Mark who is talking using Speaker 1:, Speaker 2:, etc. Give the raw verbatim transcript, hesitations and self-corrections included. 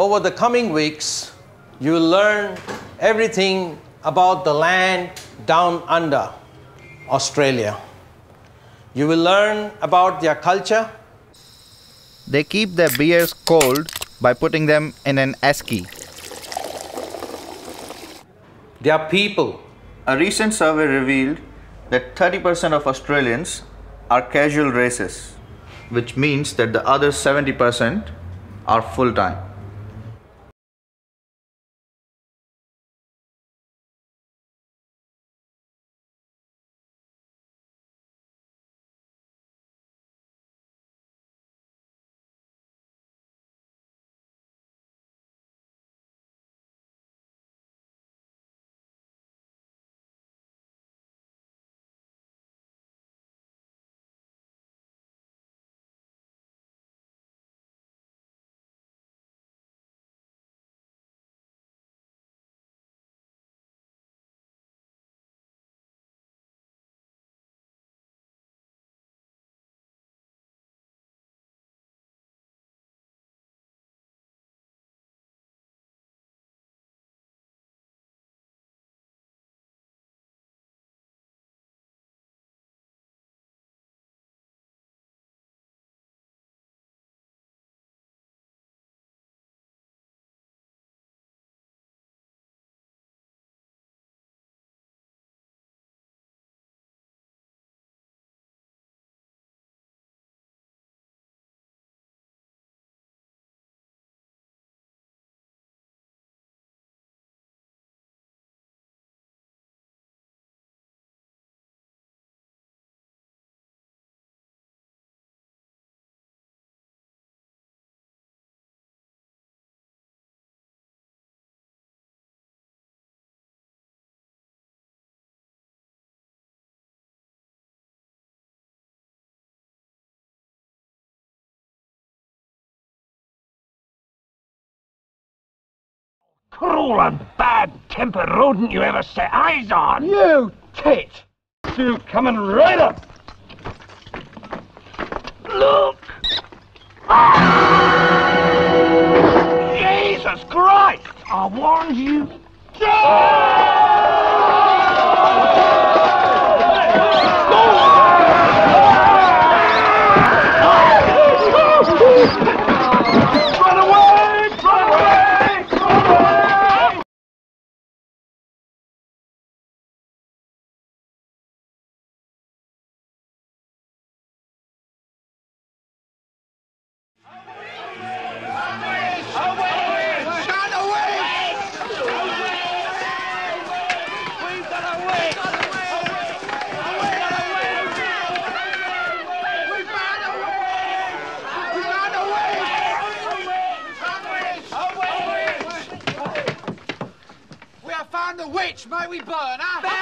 Speaker 1: over the coming weeks, you will learn everything about the land down under, Australia. You will learn about their culture.
Speaker 2: They keep their beers cold by putting them in an esky.
Speaker 1: Their people.
Speaker 2: A recent survey revealed that thirty percent of Australians are casual racists, which means that the other seventy percent are full-time.
Speaker 3: Cruel and bad-tempered rodent you ever set eyes on! You tit! You coming right up! Look! Jesus Christ! I warned you! Run away! Run away! Run away!
Speaker 4: The witch, may we burn her?